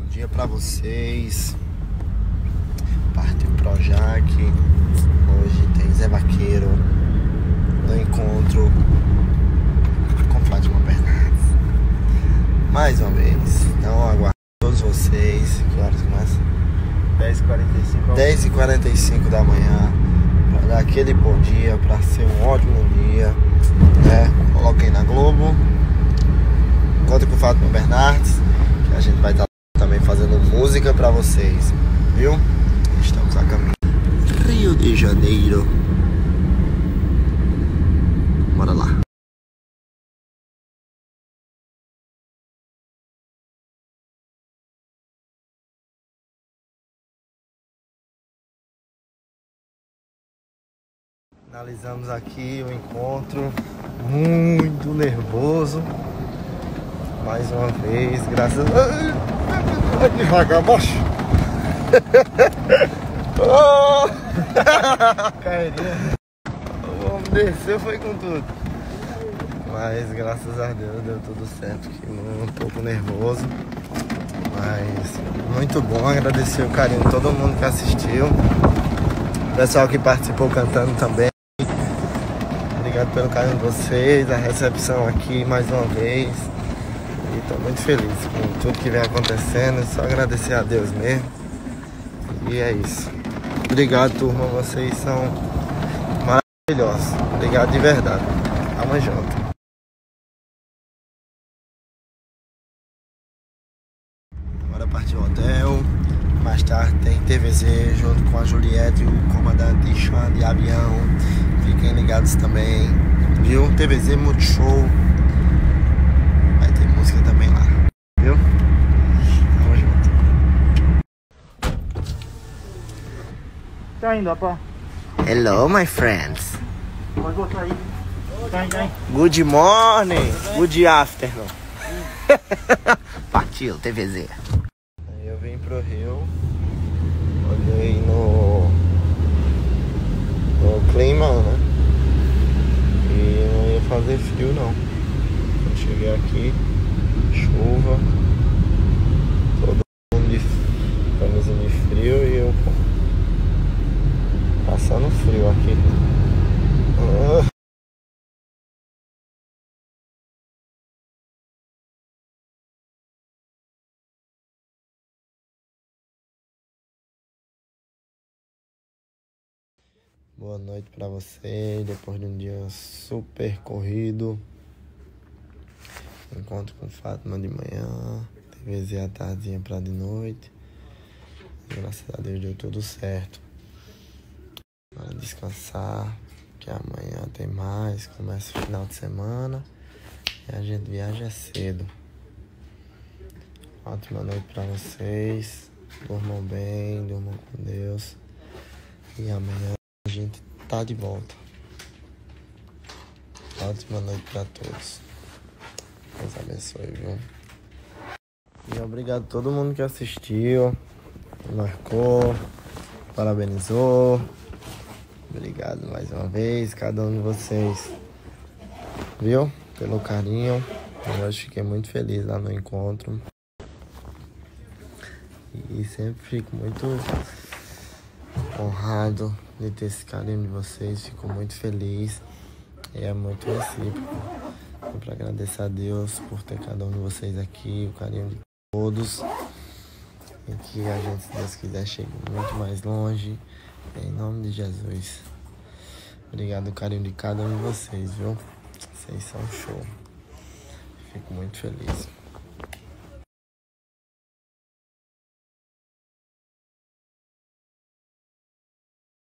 dia pra vocês. Partiu Projac. Hoje tem Zé Vaqueiro no encontro com Fátima Bernardes. Mais uma vez. Então aguardo todos vocês. Que horas começa? 10h45 da manhã. Pra dar aquele bom dia, pra ser um ótimo dia, né? Coloquem na Globo. Encontro com Fátima Bernardes. Que a gente vai estar também fazendo música pra vocês, viu? Estamos a caminho. Rio de Janeiro. Bora lá. Finalizamos aqui o encontro. Muito nervoso. Mais uma vez, graças a... Vai devagar, macho. Oh! Carreirinha. O homem desceu, foi com tudo. Mas graças a Deus deu tudo certo. Fiquei um pouco nervoso, mas muito bom. Agradecer o carinho de todo mundo que assistiu. O pessoal que participou cantando também. Obrigado pelo carinho de vocês. A recepção aqui mais uma vez. E estou muito feliz com tudo que vem acontecendo. Só agradecer a Deus mesmo. E é isso. Obrigado, turma. Vocês são maravilhosos. Obrigado de verdade. Tamo junto. Agora partiu o hotel. Mais tarde tem TVZ junto com a Juliette e o comandante Chan de avião. Fiquem ligados também. Viu? TVZ Multishow. Vai ter música também lá. Viu? Tamo junto. Tá indo, rapaz. Hello, my friends. Pode botar aí. Tá indo. Good morning. Good afternoon. Partiu, TVZ. Aí eu vim pro Rio. Olhei no clima, né? E não ia fazer frio não. Quando cheguei aqui, chuva, todo mundo de camisa de frio e eu passando frio aqui. Boa noite pra você, depois de um dia super corrido. Encontro com Fátima de manhã, TVZ à tardinha pra de noite. Graças a Deus deu tudo certo. Para descansar, que amanhã tem mais, começa o final de semana e a gente viaja cedo. Ótima noite pra vocês, durmam bem, durmam com Deus e amanhã a gente tá de volta. Ótima noite pra todos. Deus abençoe, viu? E obrigado a todo mundo que assistiu, marcou, parabenizou. Obrigado mais uma vez, cada um de vocês, viu? Pelo carinho. Eu hoje fiquei muito feliz lá no encontro. E sempre fico muito honrado de ter esse carinho de vocês. Fico muito feliz. E é muito recíproco. Só para agradecer a Deus por ter cada um de vocês aqui, o carinho de todos. E que a gente, se Deus quiser, chegue muito mais longe. Em nome de Jesus. Obrigado, o carinho de cada um de vocês, viu? Vocês são show. Fico muito feliz.